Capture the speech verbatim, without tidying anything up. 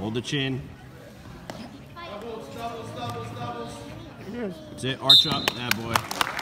Hold the chin. Doubles, doubles, doubles, doubles. That's it. Arch up. That boy.